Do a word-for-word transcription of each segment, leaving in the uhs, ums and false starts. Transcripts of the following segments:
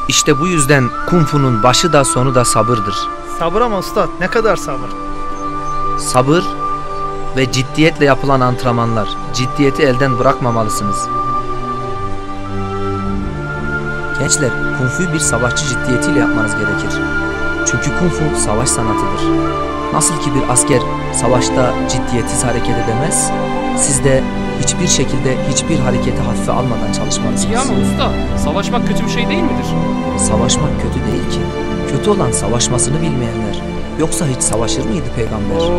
İşte bu yüzden Kung Fu'nun başı da sonu da sabırdır. Sabır ama usta, ne kadar sabır? Sabır ve ciddiyetle yapılan antrenmanlar. Ciddiyeti elden bırakmamalısınız. Gençler, Kung Fu'yu bir savaşçı ciddiyetiyle yapmanız gerekir. Çünkü Kung Fu savaş sanatıdır. Nasıl ki bir asker savaşta ciddiyetsiz hareket edemez, siz de hiçbir şekilde hiçbir hareketi hafife almadan çalışmalısınız. İyi ama usta, savaşmak kötü bir şey değil midir? Savaşmak kötü değil ki. Kötü olan savaşmasını bilmeyenler. Yoksa hiç savaşır mıydı peygamber? Oo.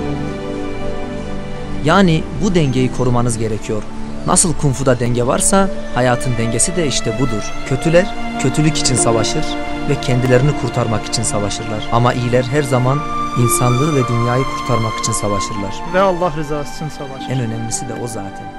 Yani bu dengeyi korumanız gerekiyor. Nasıl Kung Fu'da denge varsa hayatın dengesi de işte budur. Kötüler kötülük için savaşır ve kendilerini kurtarmak için savaşırlar. Ama iyiler her zaman insanlığı ve dünyayı kurtarmak için savaşırlar. Ve Allah rızası için savaşır. En önemlisi de o zaten.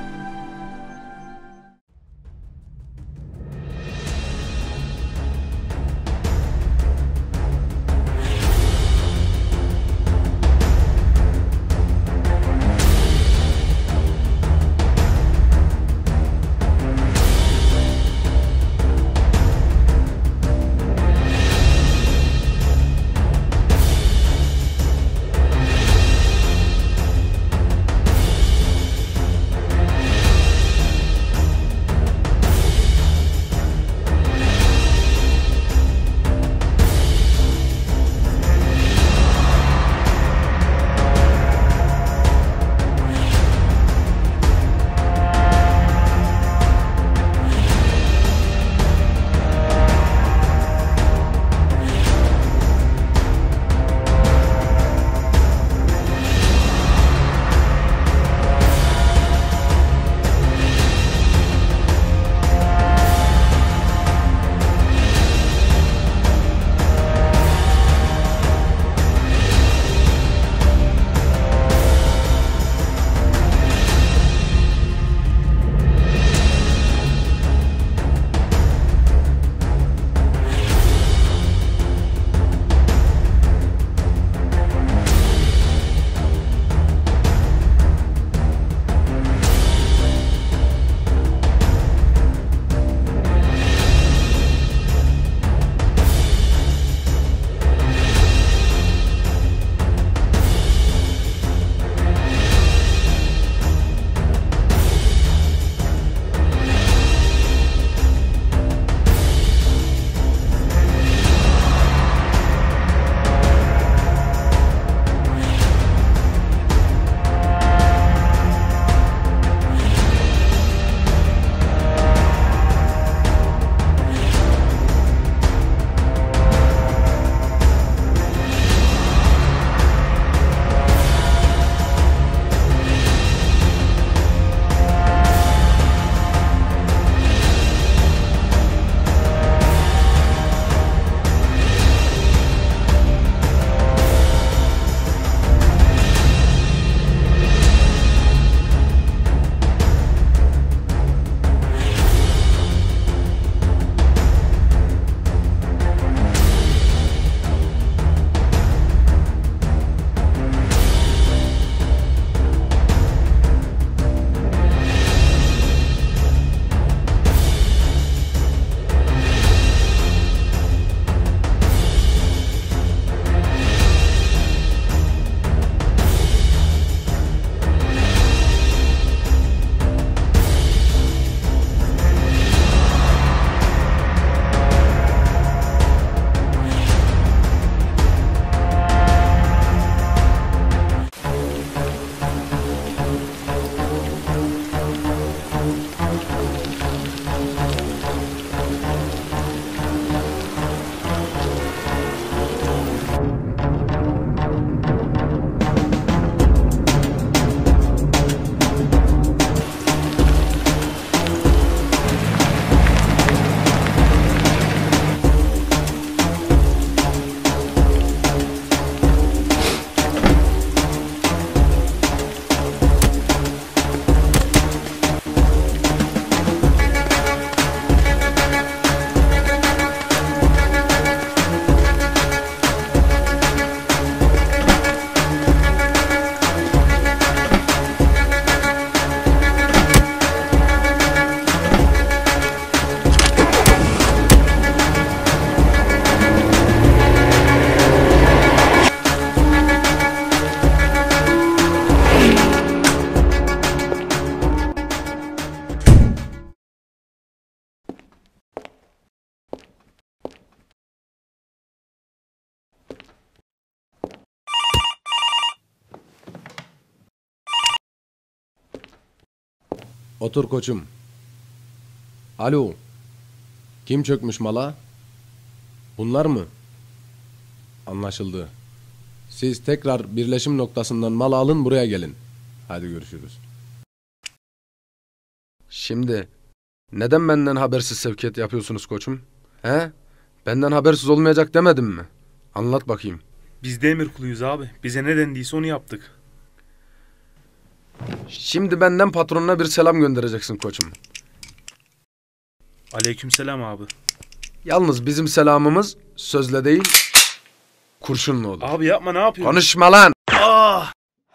Otur koçum. Alo. Kim çökmüş mala? Bunlar mı? Anlaşıldı. Siz tekrar birleşim noktasından mal alın, buraya gelin. Hadi görüşürüz. Şimdi neden benden habersiz sevkiyat yapıyorsunuz koçum? He? Benden habersiz olmayacak demedim mi? Anlat bakayım. Biz de emir kuluyuz abi. Bize ne dendiyse onu yaptık. Şimdi benden patronuna bir selam göndereceksin koçum. Aleykümselam abi. Yalnız bizim selamımız sözle değil, kurşunla olur. Abi yapma, ne yapıyorsun? Konuşma lan! Ah!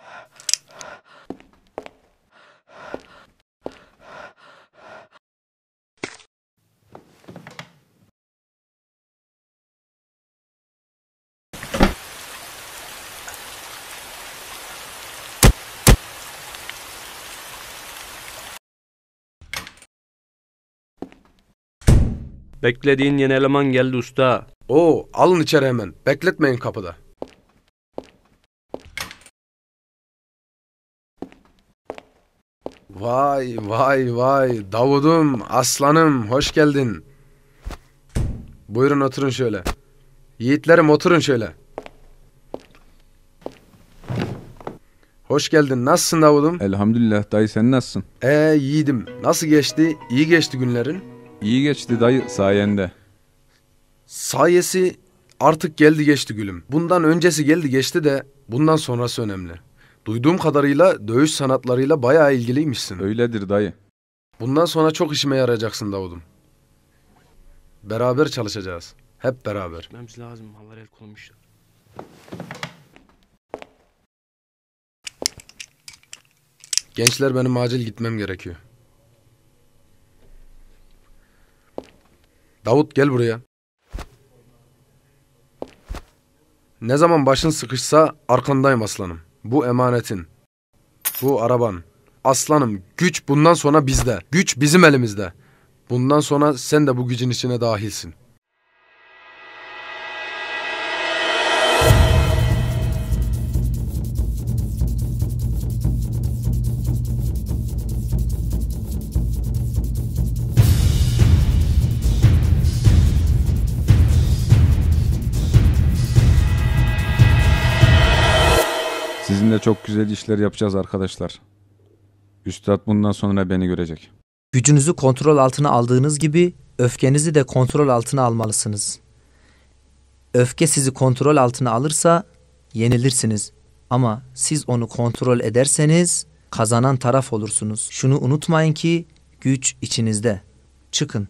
Beklediğin yeni eleman geldi usta. Oo, alın içeri hemen. Bekletmeyin kapıda. Vay vay vay. Davudum, aslanım, hoş geldin. Buyurun oturun şöyle. Yiğitlerim oturun şöyle. Hoş geldin. Nasılsın Davudum? Elhamdülillah dayı, sen nasılsın? Ee yiğidim. Nasıl geçti? İyi geçti günlerin. İyi geçti dayı sayende. Sayesi artık geldi geçti gülüm. Bundan öncesi geldi geçti de bundan sonrası önemli. Duyduğum kadarıyla dövüş sanatlarıyla bayağı ilgiliymişsin. Öyledir dayı. Bundan sonra çok işime yarayacaksın Davudum. Beraber çalışacağız. Hep beraber. Gitmemiz lazım. Mallar el konmuşlar. Gençler, benim acil gitmem gerekiyor. Davut gel buraya. Ne zaman başın sıkışsa arkandayım aslanım. Bu emanetin. Bu araban. Aslanım, güç bundan sonra bizde. Güç bizim elimizde. Bundan sonra sen de bu gücün içine dahilsin. Sizinle çok güzel işler yapacağız arkadaşlar. Üstad bundan sonra beni görecek. Gücünüzü kontrol altına aldığınız gibi öfkenizi de kontrol altına almalısınız. Öfke sizi kontrol altına alırsa yenilirsiniz. Ama siz onu kontrol ederseniz kazanan taraf olursunuz. Şunu unutmayın ki güç içinizde. Çıkın.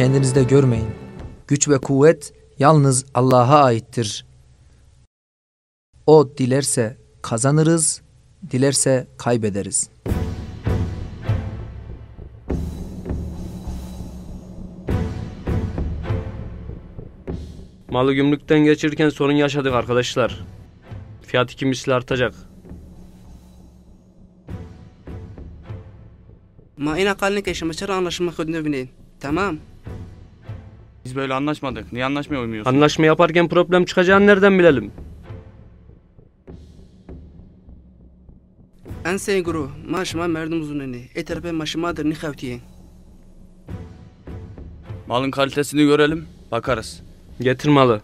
kendinizde görmeyin. Güç ve kuvvet yalnız Allah'a aittir. O dilerse kazanırız, dilerse kaybederiz. Malı gümrükten geçirirken sorun yaşadık arkadaşlar. Fiyat iki misli artacak. Ma ina kalni keşime çara anlaşma kodunu bineyin. Tamam. Biz böyle anlaşmadık. Niye anlaşmaya uymuyorsun? Anlaşma yaparken problem çıkacağını nereden bilelim? En sey guru. Maşıma merdum zuneni. Eterpe maşımadır ni xevtiyen. Malın kalitesini görelim. Bakarız. Getir malı.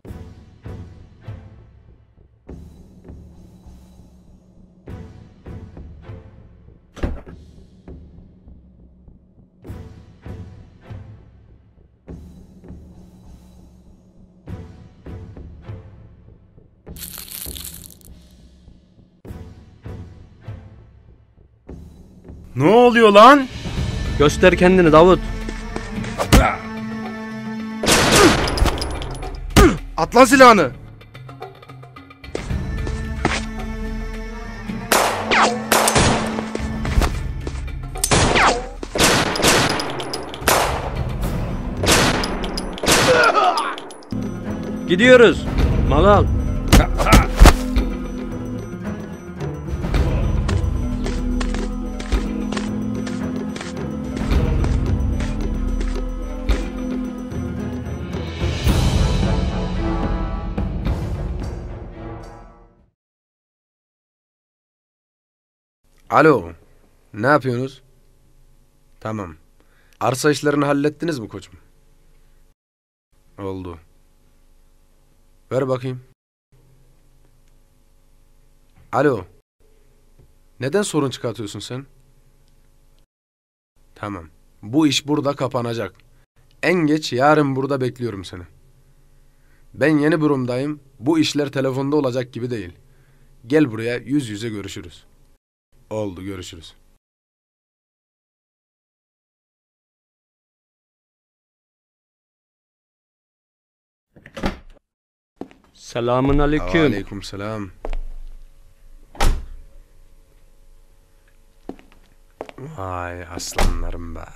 Ne oluyor lan? Göster kendini Davut. At lan silahını. Gidiyoruz. Malı al. Alo. Ne yapıyorsunuz? Tamam. Arsa işlerini hallettiniz mi koçum? Oldu. Ver bakayım. Alo. Neden sorun çıkartıyorsun sen? Tamam. Bu iş burada kapanacak. En geç yarın burada bekliyorum seni. Ben yeni büromdayım. Bu işler telefonda olacak gibi değil. Gel buraya, yüz yüze görüşürüz. Oldu, görüşürüz. Selamun aleyküm. Aleyküm selam. Vay aslanlarım be.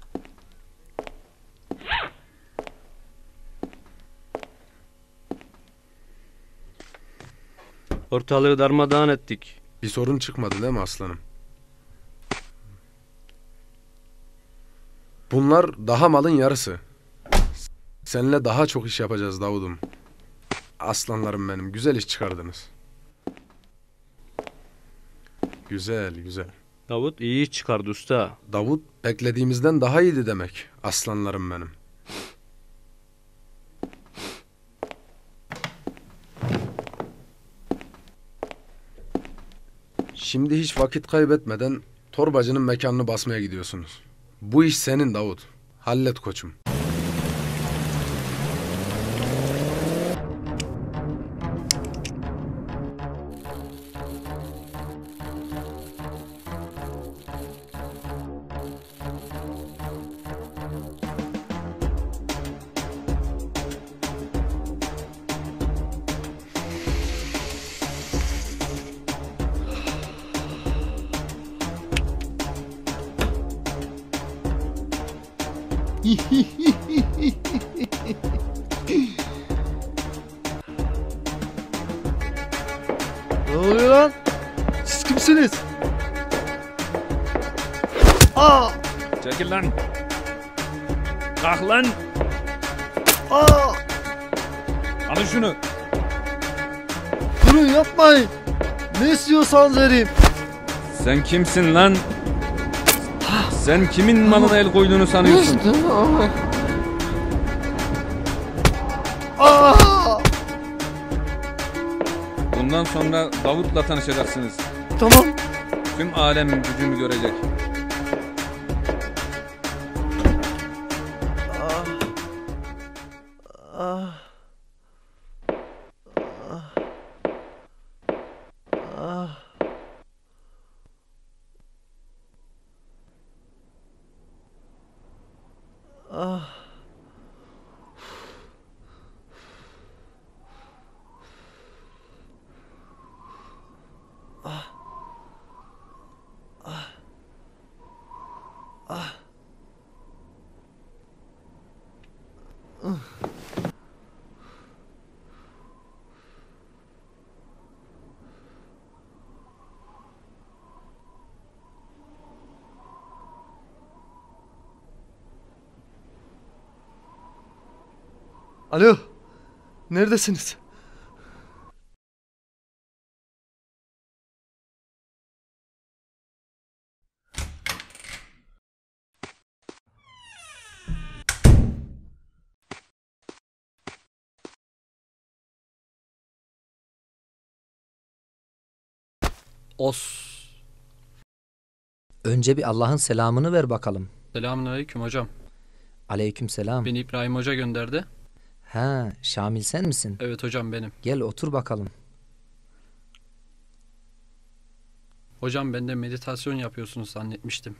Ortalığı darmadağın ettik. Bir sorun çıkmadı değil mi aslanım? Bunlar daha malın yarısı. Seninle daha çok iş yapacağız Davud'um. Aslanlarım benim. Güzel iş çıkardınız. Güzel, güzel. Davut iyi iş çıkardı usta. Davud beklediğimizden daha iyiydi demek. Aslanlarım benim. Şimdi hiç vakit kaybetmeden torbacının mekanını basmaya gidiyorsunuz. Bu iş senin Davud. Hallet koçum. Ne oluyor lan? Siz kimsiniz? Aa! Çekil lan. Kalk lan. Aa! Alın şunu. Durun yapmayın. Ne istiyorsanız vereyim. Sen kimsin lan? Sen kimin malına el koyduğunu sanıyorsun? Aa! Bundan sonra Davut'la tanışacaksınız. Tamam. Tüm alem gücümü görecek. Ah. Ah. Ah. Ah. Alo. Neredesiniz? Os. Önce bir Allah'ın selamını ver bakalım. Selamünaleyküm hocam. Aleykümselam. Beni İbrahim Hoca gönderdi. Ha, Şamil sen misin? Evet hocam benim. Gel otur bakalım. Hocam ben de meditasyon yapıyorsunuz zannetmiştim.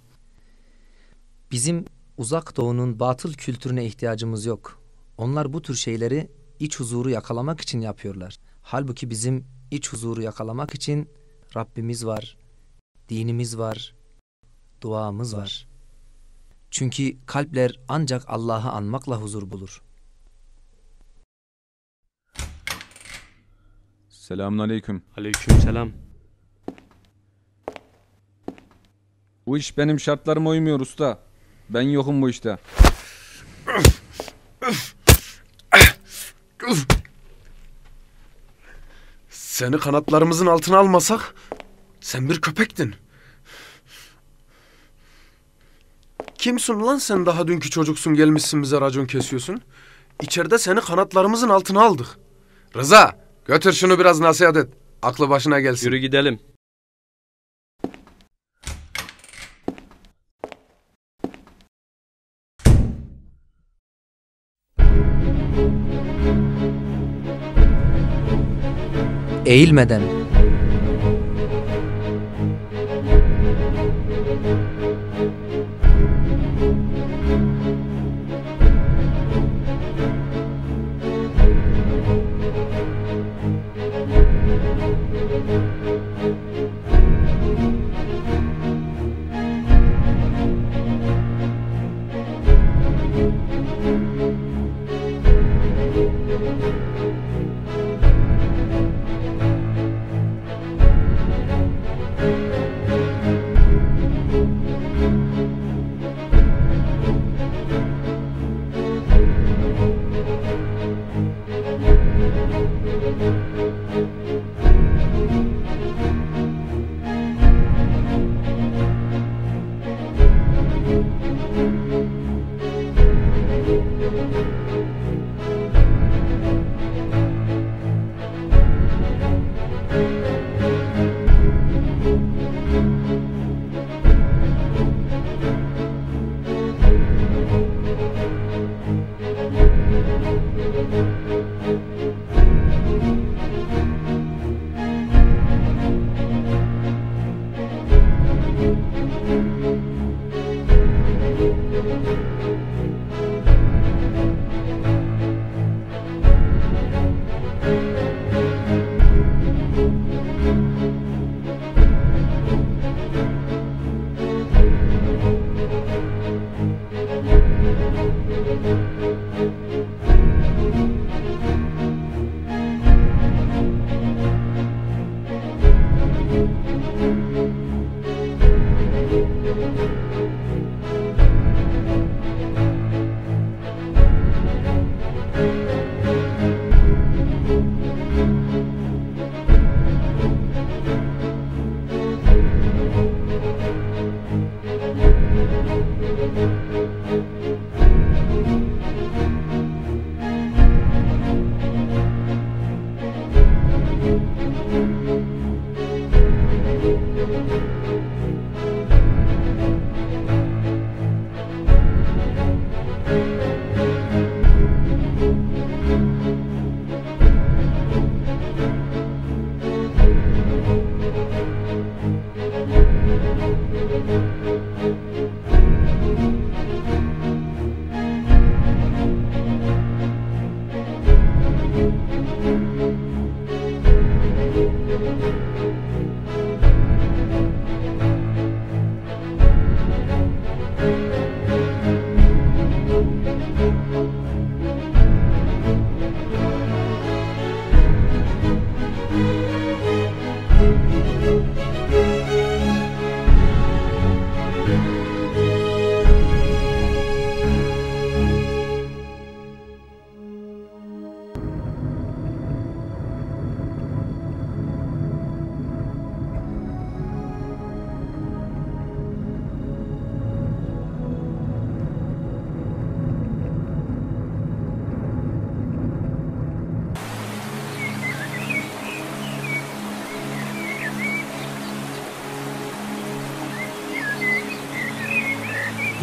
Bizim uzak doğunun batıl kültürüne ihtiyacımız yok. Onlar bu tür şeyleri iç huzuru yakalamak için yapıyorlar. Halbuki bizim iç huzuru yakalamak için Rabbimiz var, dinimiz var, duamız var. Çünkü kalpler ancak Allah'ı anmakla huzur bulur. Selamünaleyküm. Aleykümselam. Bu iş benim şartlarıma uymuyor usta. Ben yokum bu işte. Seni kanatlarımızın altına almasak sen bir köpektin. Kimsin lan sen, daha dünkü çocuksun, gelmişsin bize racon kesiyorsun. İçeride seni kanatlarımızın altına aldık. Rıza, götür şunu biraz nasihat et. Aklı başına gelsin. Yürü gidelim. Eğilmeden.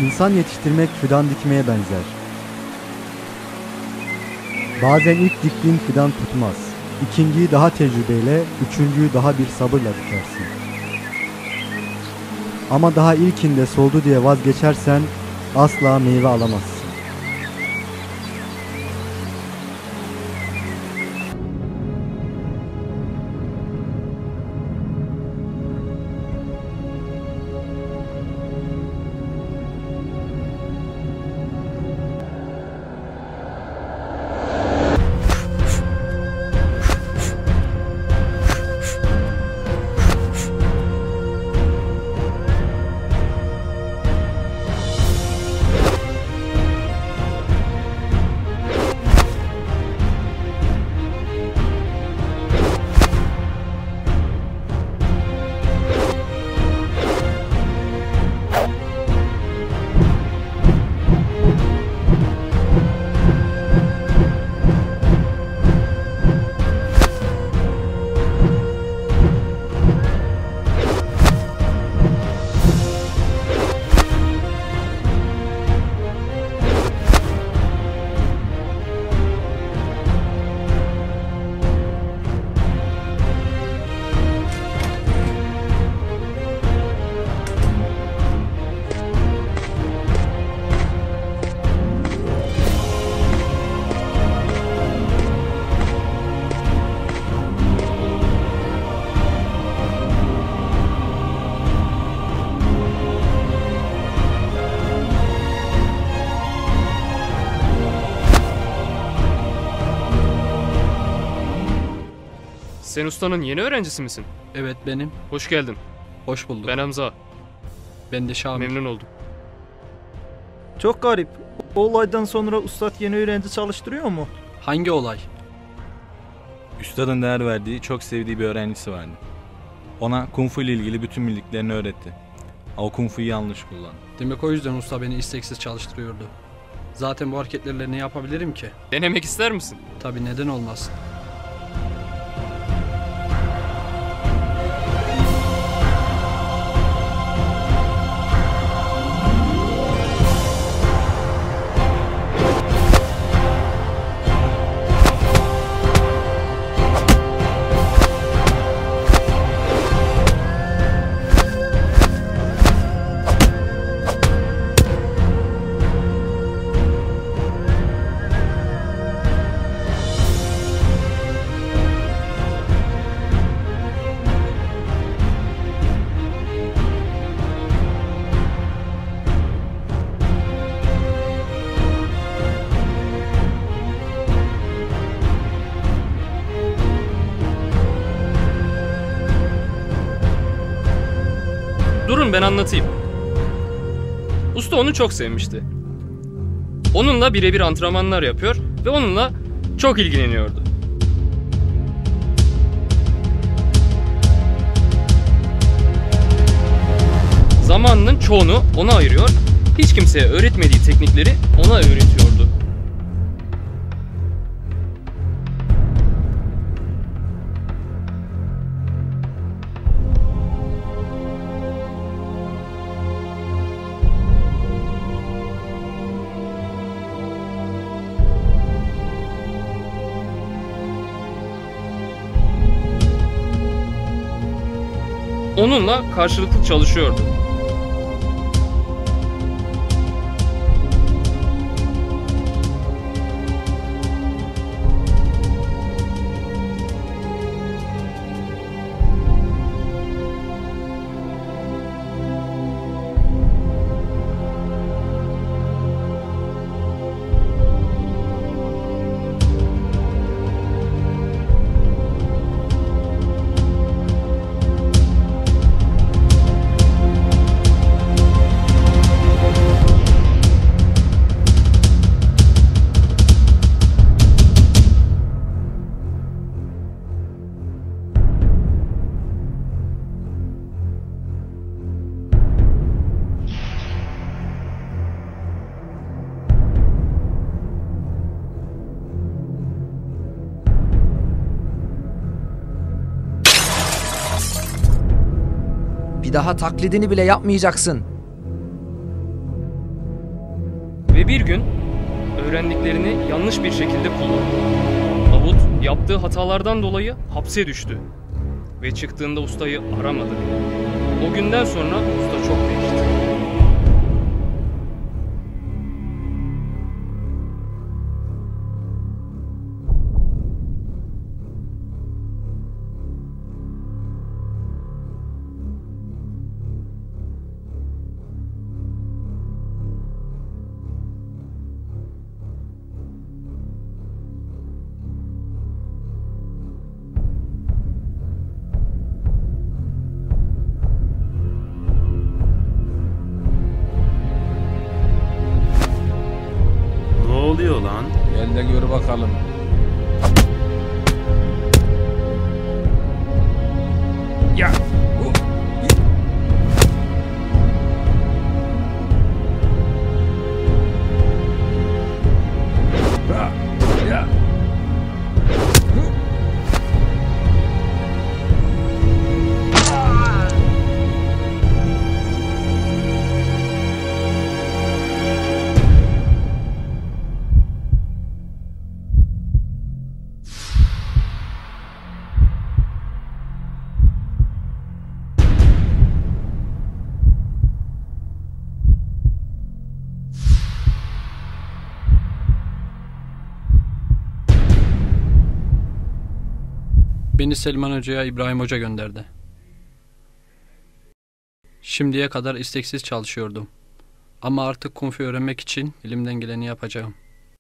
İnsan yetiştirmek fidan dikmeye benzer. Bazen ilk diktiğin fidan tutmaz. İkinciyi daha tecrübeyle, üçüncüyü daha bir sabırla dikersin. Ama daha ilkinde soldu diye vazgeçersen asla meyve alamazsın. Sen ustanın yeni öğrencisi misin? Evet benim. Hoş geldin. Hoş bulduk. Ben Hamza. Ben de Şamil. Memnun oldum. Çok garip. O olaydan sonra ustad yeni öğrenci çalıştırıyor mu? Hangi olay? Üstadın değer verdiği, çok sevdiği bir öğrencisi vardı. Ona kung fu ile ilgili bütün bildiklerini öğretti. Ama o kung fu'yu yanlış kullandı. Demek o yüzden usta beni isteksiz çalıştırıyordu. Zaten bu hareketlerle ne yapabilirim ki? Denemek ister misin? Tabii, neden olmaz. Durun ben anlatayım. Usta onu çok sevmişti. Onunla birebir antrenmanlar yapıyor ve onunla çok ilgileniyordu. Zamanının çoğunu ona ayırıyor, hiç kimseye öğretmediği teknikleri ona öğretiyordu. Onunla karşılıklı çalışıyordu. Bir daha taklidini bile yapmayacaksın. Ve bir gün öğrendiklerini yanlış bir şekilde kullandı. Davut yaptığı hatalardan dolayı hapse düştü. Ve çıktığında ustayı aramadı bile. O günden sonra usta çok değişti. Ne oluyor lan? Gel de gör bakalım. Ya! Ya! Beni Selman Hoca'ya İbrahim Hoca gönderdi. Şimdiye kadar isteksiz çalışıyordum. Ama artık Kung Fu öğrenmek için elimden geleni yapacağım.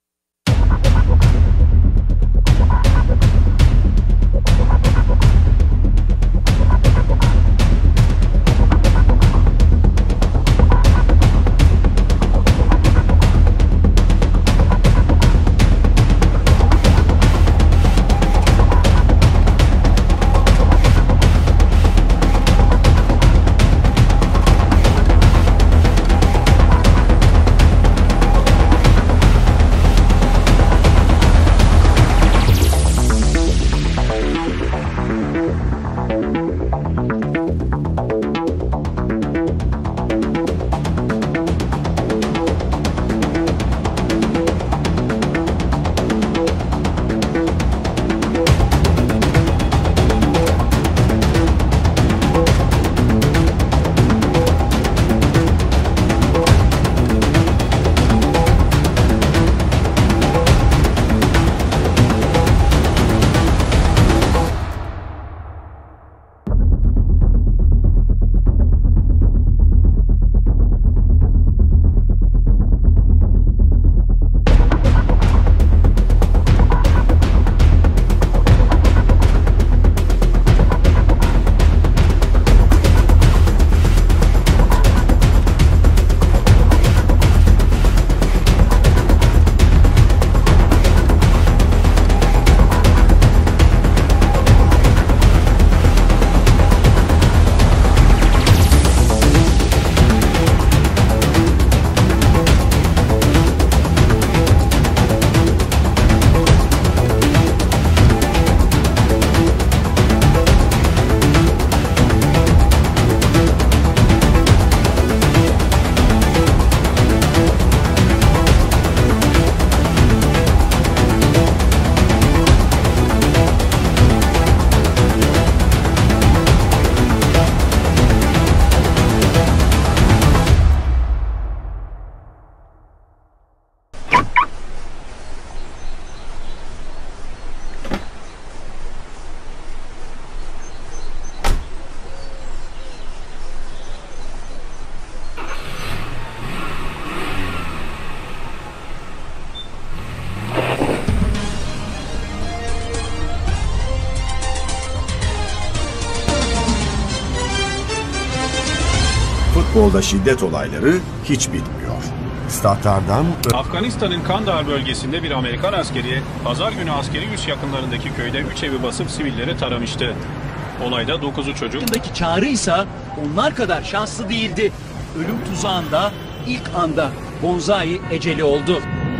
Futbolda şiddet olayları hiç bitmiyor. Statlardan... Afganistan'ın Kandahar bölgesinde bir Amerikan askeri, pazar günü askeri üs yakınlarındaki köyde üç evi basıp sivilleri taramıştı. Olayda dokuzu çocuk... Çağrıysa onlar kadar şanslı değildi. Ölüm tuzağında ilk anda Bonzai eceli oldu.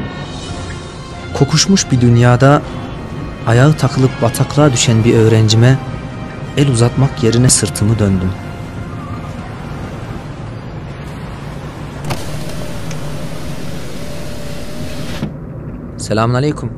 Kokuşmuş bir dünyada ayağı takılıp bataklığa düşen bir öğrencime el uzatmak yerine sırtımı döndüm. Selamünaleyküm.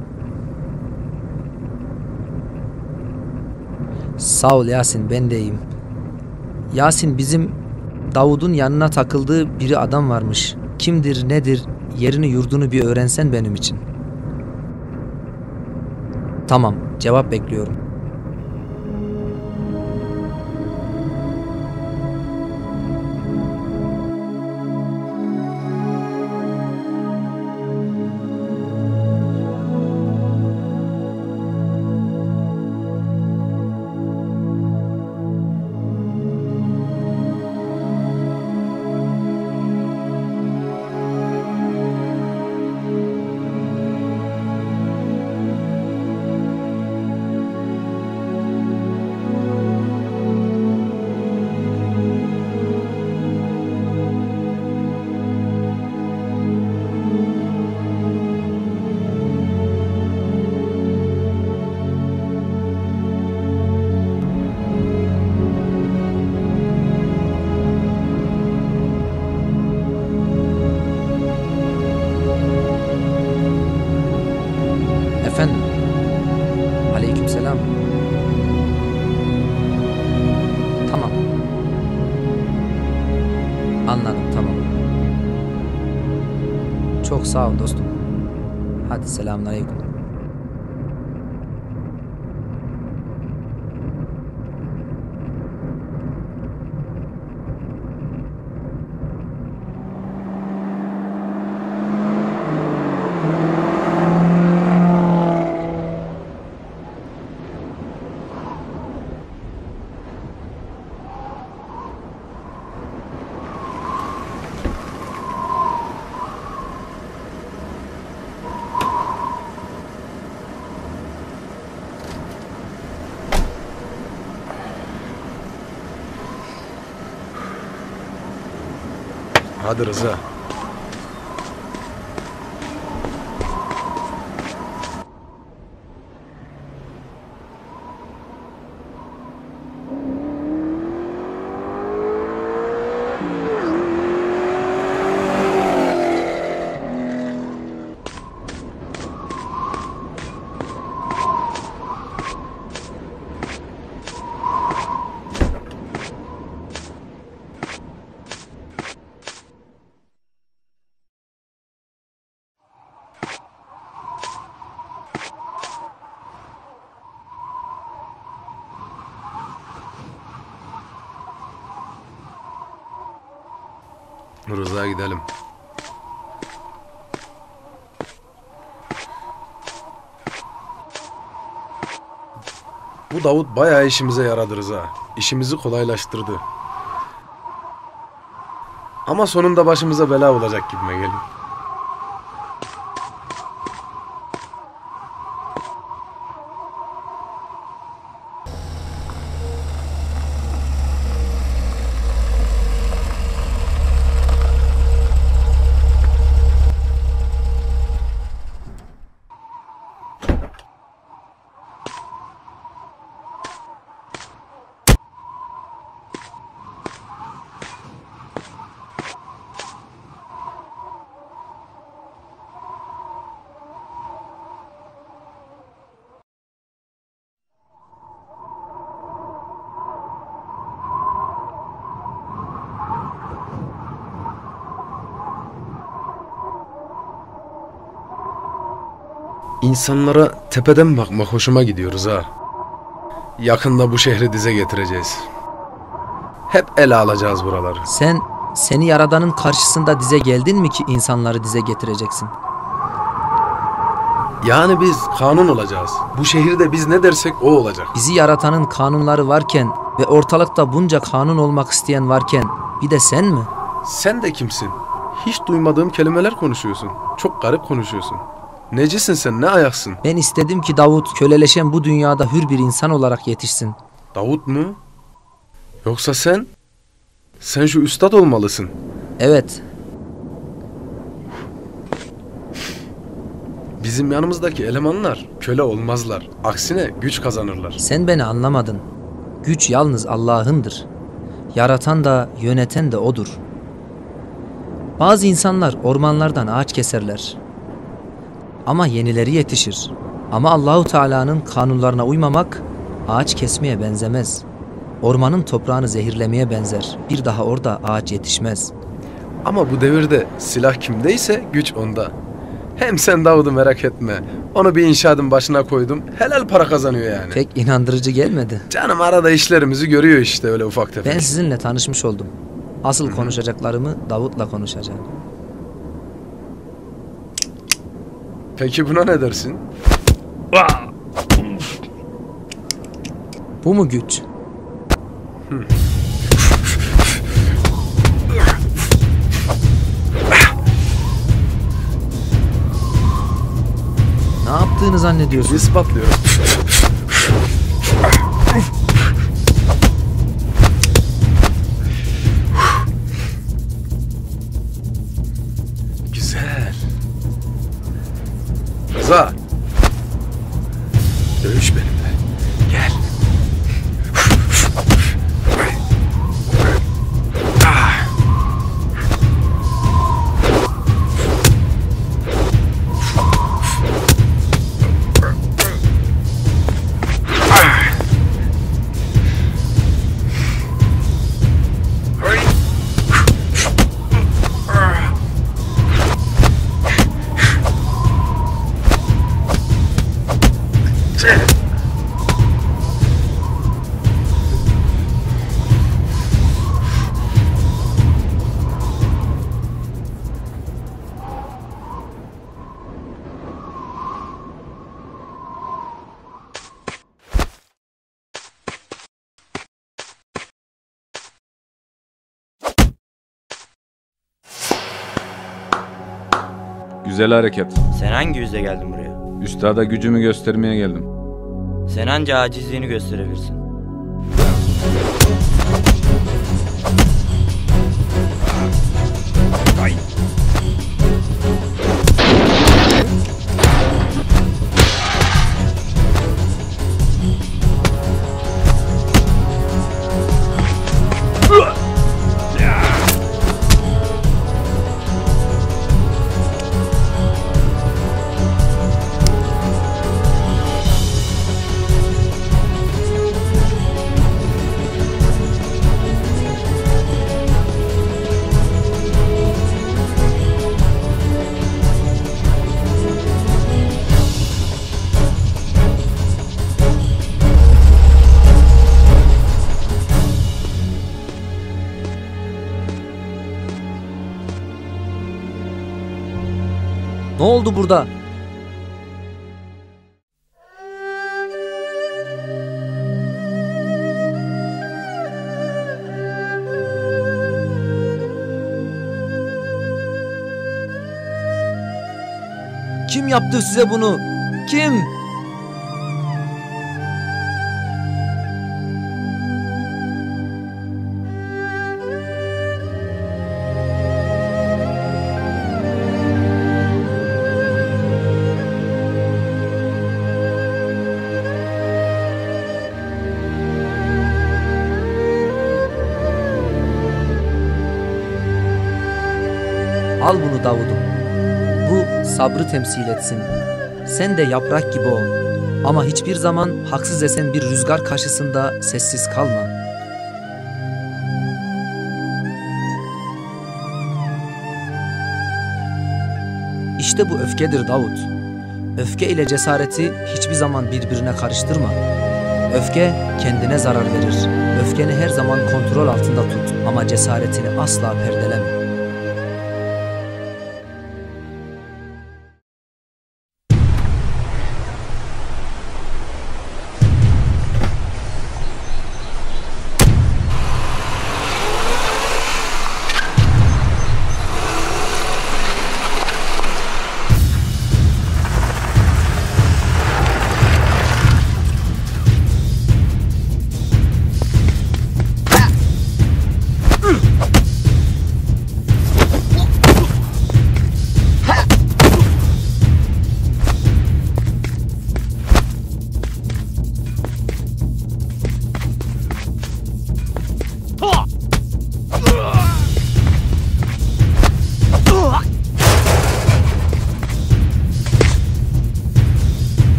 Sağ ol Yasin, ben de iyiyim. Yasin, bizim Davud'un yanına takıldığı biri adam varmış. Kimdir, nedir, yerini yurdunu bir öğrensen benim için. Tamam, cevap bekliyorum. Efendim? Aleykümselam. Tamam. Anladım, tamam. Çok sağ ol dostum. Hadi selamünaleyküm. Hadi Rıza. Rıza, gidelim. Bu Davut bayağı işimize yaradı Rıza. İşimizi kolaylaştırdı. Ama sonunda başımıza bela olacak gibime geliyor. İnsanlara tepeden bakmak hoşuma gidiyoruz ha. Yakında bu şehri dize getireceğiz. Hep ele alacağız buraları. Sen, seni Yaradan'ın karşısında dize geldin mi ki insanları dize getireceksin? Yani biz kanun olacağız. Bu şehirde biz ne dersek o olacak. Bizi yaratanın kanunları varken ve ortalıkta bunca kanun olmak isteyen varken bir de sen mi? Sen de kimsin? Hiç duymadığım kelimeler konuşuyorsun. Çok garip konuşuyorsun. Necisin sen, ne ayaksın? Ben istedim ki Davut köleleşen bu dünyada hür bir insan olarak yetişsin. Davut mu? Yoksa sen? Sen şu üstad olmalısın. Evet. Bizim yanımızdaki elemanlar köle olmazlar. Aksine güç kazanırlar. Sen beni anlamadın. Güç yalnız Allah'ındır. Yaratan da yöneten de O'dur. Bazı insanlar ormanlardan ağaç keserler. ama yenileri yetişir. Ama Allahu Teala'nın kanunlarına uymamak ağaç kesmeye benzemez. Ormanın toprağını zehirlemeye benzer. Bir daha orada ağaç yetişmez. Ama bu devirde silah kimdeyse güç onda. Hem sen Davud'u merak etme. Onu bir inşaatın başına koydum. Helal para kazanıyor yani. Pek inandırıcı gelmedi. Canım arada işlerimizi görüyor işte öyle ufak tefek. Ben sizinle tanışmış oldum. Asıl Hı-hı. konuşacaklarımı Davut'la konuşacağım. Peki buna ne dersin? Bu mu güç? Hı. Ne yaptığını zannediyorsun? İspatlıyorum. Güzel. Rıza. Dövüş benimle. Gel. Güzel hareket. Sen hangi yüzle geldin buraya? Üstada gücümü göstermeye geldim. Sen anca acizliğini gösterebilirsin. Ay. Ne oldu burada? Kim yaptı size bunu? Kim? Al bunu Davud'um. Bu sabrı temsil etsin. Sen de yaprak gibi ol. Ama hiçbir zaman haksız esen bir rüzgar karşısında sessiz kalma. İşte bu öfkedir Davud. Öfke ile cesareti hiçbir zaman birbirine karıştırma. Öfke kendine zarar verir. Öfkeni her zaman kontrol altında tut ama cesaretini asla perdeleme.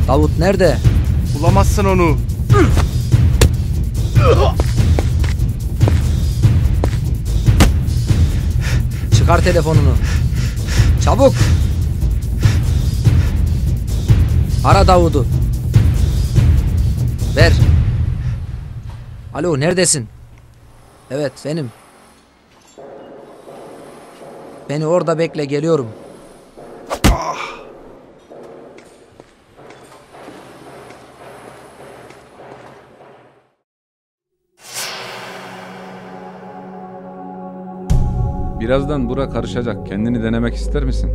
Davut nerede? Bulamazsın onu. Çıkar telefonunu. Çabuk. Ara Davud'u. Ver. Alo, neredesin? Evet, benim. Beni orada bekle, geliyorum. Birazdan bura karışacak. Kendini denemek ister misin?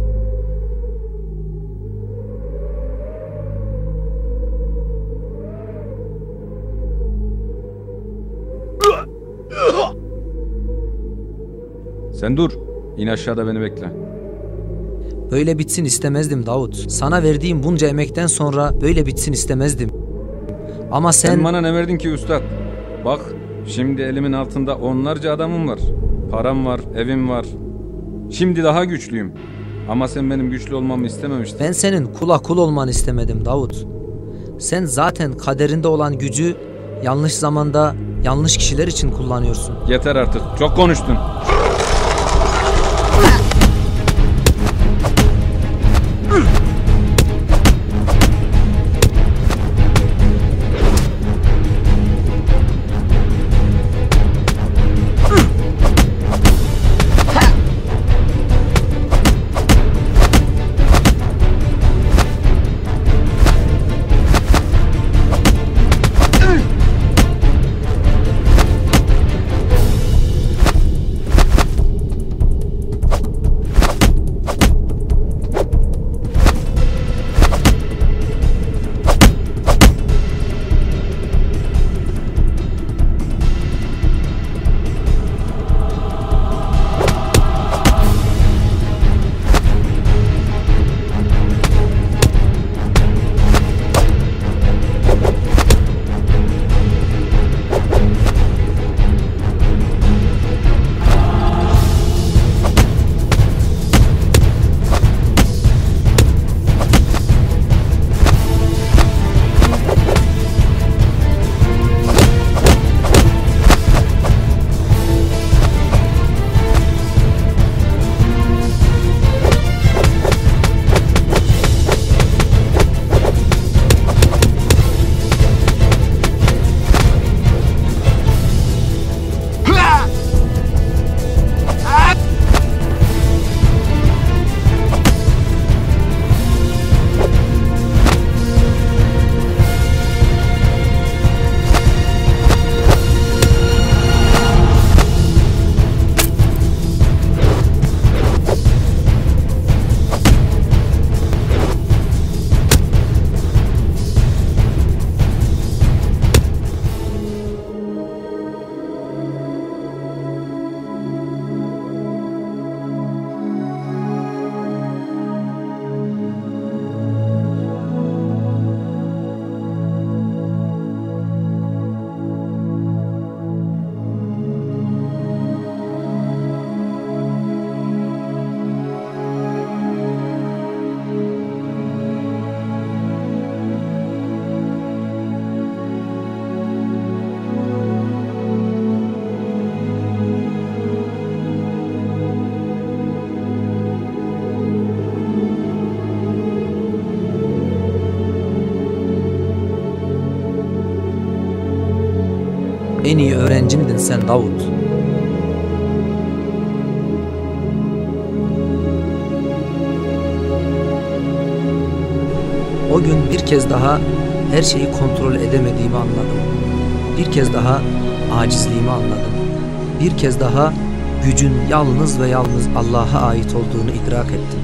Sen dur. İn aşağıda, beni bekle. Böyle bitsin istemezdim Davut. Sana verdiğim bunca emekten sonra böyle bitsin istemezdim. Ama sen... Sen bana ne verdin ki üstad? Bak, şimdi elimin altında onlarca adamım var. Param var, evim var. Şimdi daha güçlüyüm. Ama sen benim güçlü olmamı istememiştin. Ben senin kula kul olmanı istemedim Davut. Sen zaten kaderinde olan gücü yanlış zamanda yanlış kişiler için kullanıyorsun. Yeter artık, çok konuştun. En iyi öğrencimdin sen Davut. O gün bir kez daha her şeyi kontrol edemediğimi anladım. Bir kez daha acizliğimi anladım. Bir kez daha gücün yalnız ve yalnız Allah'a ait olduğunu idrak ettim.